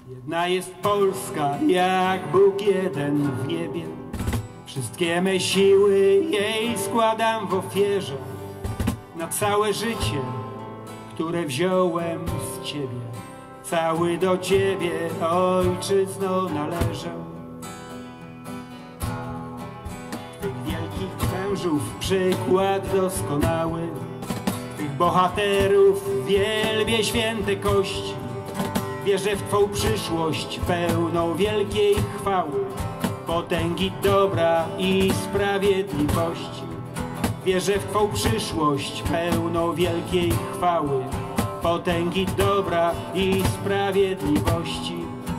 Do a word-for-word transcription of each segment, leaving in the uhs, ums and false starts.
Jedna jest Polska, jak Bóg jeden w niebie. Wszystkie me siły jej składam w ofierze na całe życie, które wziąłem z Ciebie. Cały do Ciebie, Ojczyzno, należę. Twych wielkich mężów przykład doskonały, Twych bohaterów wielbię święte kości. Wierzę w Twą przyszłość pełną wielkiej chwały, potęgi dobra i sprawiedliwości. Wierzę w Twą przyszłość pełną wielkiej chwały, potęgi dobra i sprawiedliwości.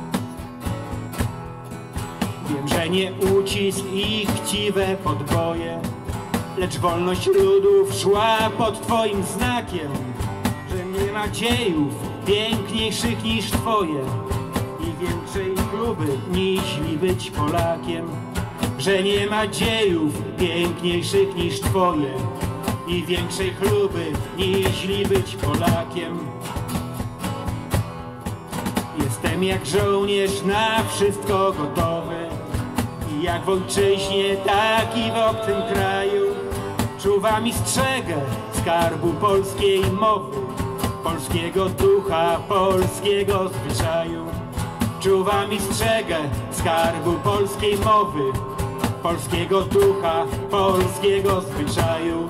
Wiem, że nie ucisk i chciwe podboje, lecz wolność ludów szła pod Twoim znakiem, że nie ma dziejów piękniejszych niż Twoje i większej chluby niźli być Polakiem, że nie ma dziejów piękniejszych niż Twoje i większej chluby niźli być Polakiem. Jestem jak żołnierz na wszystko gotowy, i jak w ojczyźnie, tak i w obcym kraju czuwam i strzegę skarbu polskiej mowy, polskiego ducha, polskiego zwyczaju. Czuwam i strzegę skarbu polskiej mowy, polskiego ducha, polskiego zwyczaju.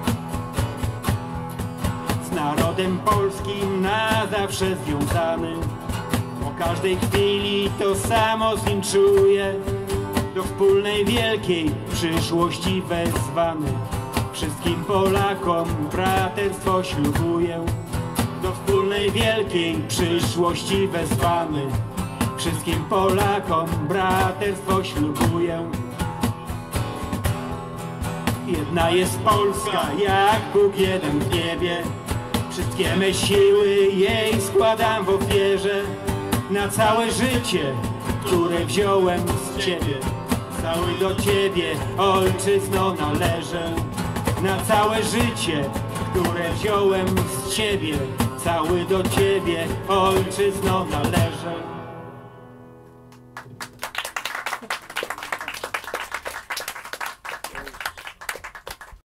Z narodem polskim na zawsze związany, po każdej chwili to samo z nim czuję. Do wspólnej wielkiej przyszłości wezwany, wszystkim Polakom braterstwo ślubuję. Do wspólnej wielkiej przyszłości wezwany, wszystkim Polakom braterstwo ślubuję. Jedna jest Polska, jak Bóg jeden w niebie. Wszystkie me siły jej składam w ofierze na całe życie, które wziąłem z Ciebie. Cały do Ciebie, Ojczyzno, należę. Na całe życie, które wziąłem z Ciebie. Cały do Ciebie, Ojczyzno, należę.